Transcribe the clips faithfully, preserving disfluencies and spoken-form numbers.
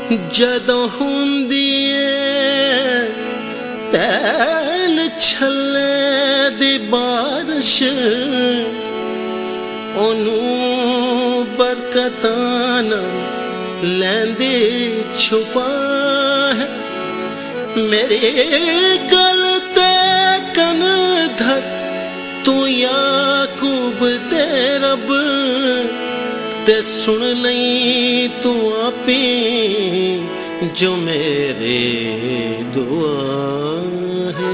जदों हुंदी पैल छल्ले दी बारिश ओनू बरकतां नाल लैंदी छुपा है। मेरी गल ते कन धर तू याकूब दे रब ते सुन लई तू आपी जो मेरे दुआ है।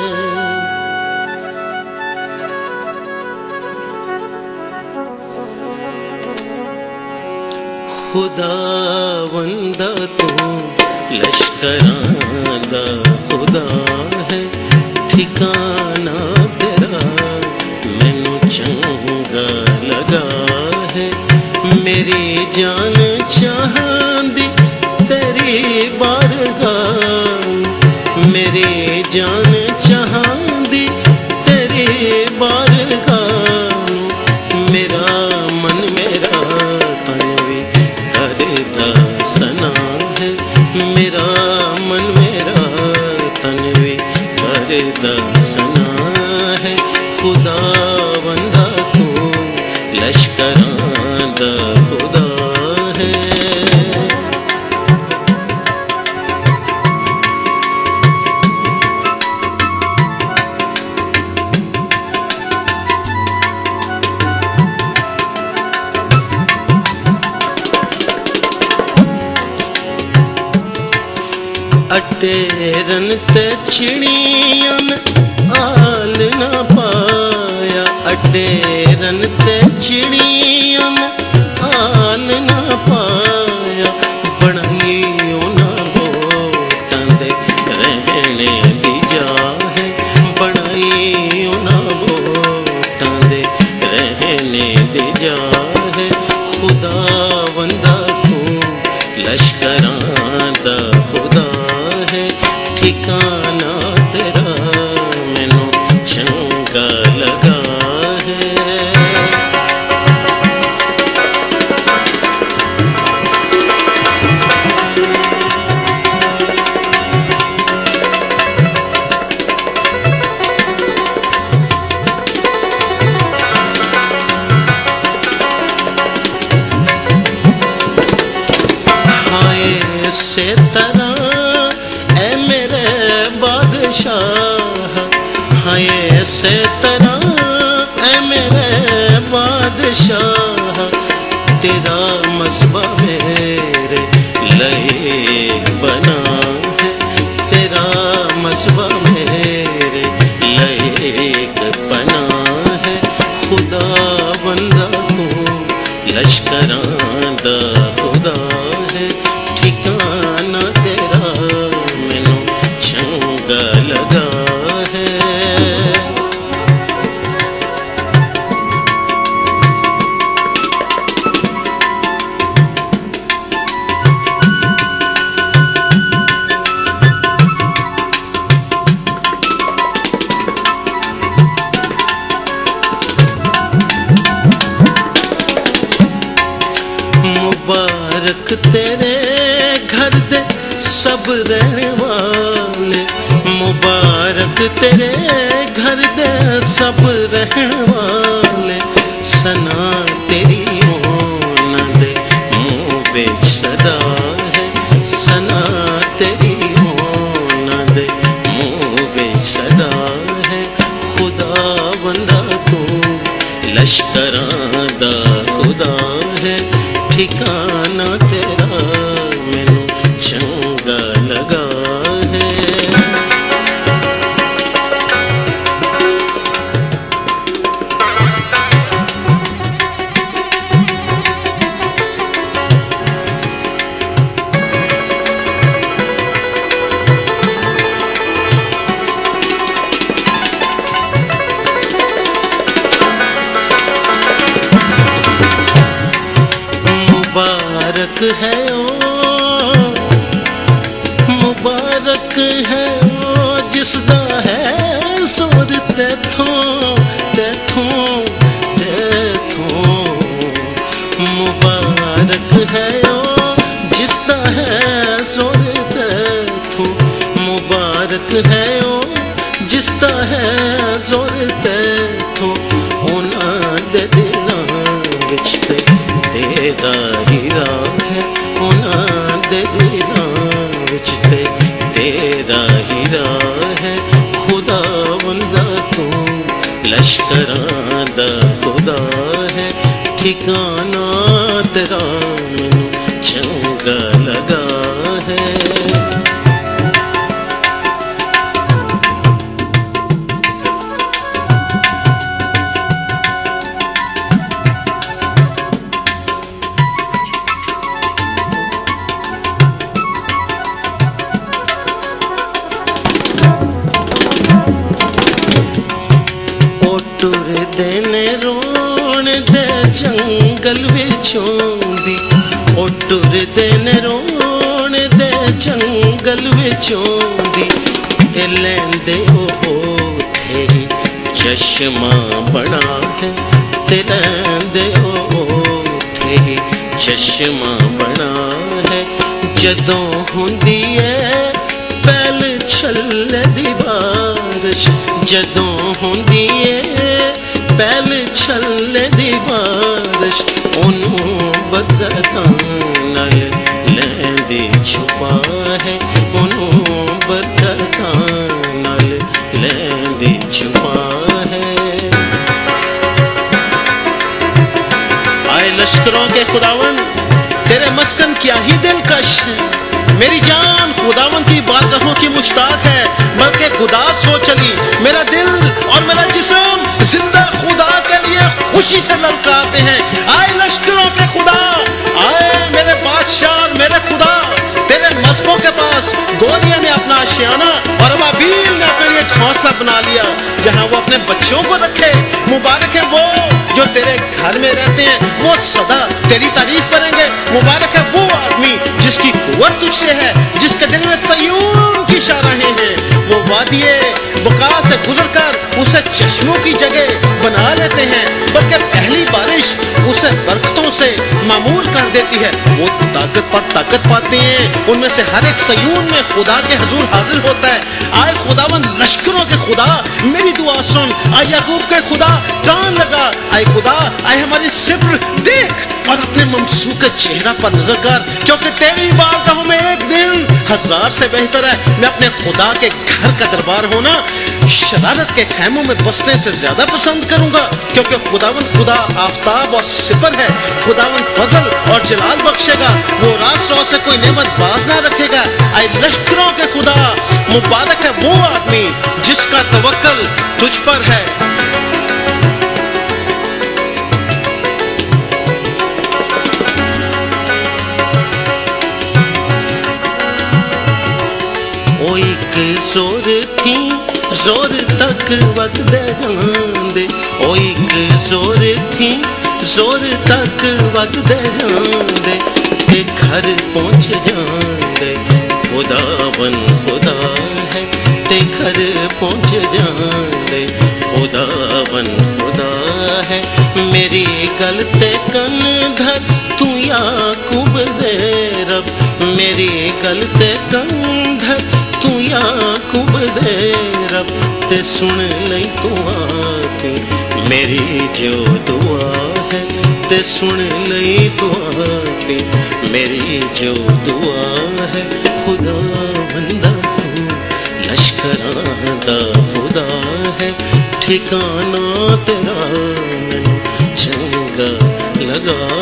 खुदावंदा तू लश्करां दा खुदा है, ठिकाना तेरा मैनू चंगा लगा है। मेरी जान चाहंदी तेरी बारगाह, मेरी जान चाहंदी तेरी बारगाह। मेरा मन मेरा तन भी करदा सना है, मेरा मन मेरा तन भी करदा सना है। खुदावंदा तू लश्करां दा खुदा है। अटेरन ते चिड़ियन आल ना पाया, अटेरन ते चिड़ियन आल ना पाया। बनाई उन्हां बोटां दे रहने दी जाह है, बनाई उन्हां बोटां दे रहने दी जाह है। खुदावंदा तू लश्करां दा खुदा है, ठिकाना तेरा मैनू चंगा लगा है। हाय से तरह ऐ मेरे बादशाह, हाय से तरह ऐ मेरे बादशाह। तेरा मज़हब मेरे लिए बना है, तेरा मज़हब मेरे लिए बना है। खुदावंदा तू लश्करां दा खुदा है, ठिकाना तेरा मैनू चंगा लगा है। मुबारक तेरे घर दे सब रहने वाले, मुबारक तेरे घर दे सब रहने वाले। सना तेरी होना दे मुँह विच सदा है, सना तेरी होना दे मुँह विच सदा है। खुदावंदा तू लश्करां दा खुदा है, ठिकाना तेरा मैनू चंगा लगा है। मुबारक है ओ, मुबारक है ओ जिसदा है जोर तैथों तैथों तैथों। मुबारक है ओ जिसदा है मुबारक है ओ जिसदा है जोर तैथों उन्हां दे दिलां विच ते तेरा ही राह है उन्हां दे दिलां विच ते तेरा ही राह है खुदा बंदा तू लश्करां दा खुदा है ठिकाना तेरा मैनू चंगा लगा है। टुरदे ने रोण दे जंगल विचों दी ओ टुरदे ने रोण दे जंगल विचों दी ते लैंदे ओ ओथे चश्मा बना है ते लैंदे ओ ओथे चश्मा बना है जदों हुंदी है पैल छल्ले दी बारिश जदों हुंदी है पैल छल्ले दी बारिश ओनू बरकतां नाल लैंदी छुपा है ओनू बरकतां नाल लैंदी छुपा है। आए लश्करों के खुदावन तेरे मस्कन क्या ही दिलकश है मेरी जान खुदावन की बारगाहों की मुश्ताक है बल्कि उदास हो चली मेरा दिल और मेरा जिस्म जिंदा खुदा के लिए खुशी से ललकारते हैं। आए लश्करों के खुदा आए मेरे बादशाह मेरे खुदा तेरे मस्कों के पास गोलियां ने अपना आशियाना और अबाबील ने अपने लिए घोंसला बना लिया जहां वो अपने बच्चों को रखे। मुबारक है वो जो तेरे घर में रहते हैं वो सदा तेरी तारीफ करेंगे। मुबारक है वो आदमी जिसकी कुव्वत तुझसे है जिसके दिल में सयून की शाहराहें हैं। वो वादिये बका से गुजरकर उसे चश्मों की जगह बना लेते हैं बल्कि पहली बारिश उसे बरकतों से मामूल कर देती है। वो ताकत पर ताकत पाते हैं उनमें से हर एक सयून में खुदा के हुजूर हाजिर होता है। आए खुदावन लश्करों के खुदा मेरी दुआ सुन। आए याकूब के खुदा कान लगा। आए खुदा आए हमारी सिफर देख और अपने ममसूक चेहरा पर नजर कर क्योंकि तेरी बारगाहों में एक दिन हजार से बेहतर है। मैं अपने खुदा के घर का दरबार होना शरारत के खैमों में बसने से ज्यादा पसंद करूंगा क्योंकि खुदावन खुदा आफताब और सिपर है। खुदावन फजल और जलाल बख्शेगा वो रात सौ से कोई नेमत बाज ना रखेगा। आए लश्करों के खुदा मुबारक है वो आदमी जिसका तवक्कल तुझ पर है। ओ एक जोर थी जोर तक वत दे जांदे ओ एक जोर थी जोर तक वत दे जांदे ते घर पहुंच जांदे खुदावन खुदा है ते घर पहुंच जांदे खुदावन खुदा है। मेरी गल ते कन धर तू याकूब दे रब मेरी गल ते कन धर तू याकूब दे रब ते सुन लई तू आपी मेरी जो दुआ है ते सुन लई तू आपी मेरी जो दुआ है। खुदा बंदा तू लश्करां दा खुदा है ठिकाना तेरा मैनू चंगा लगा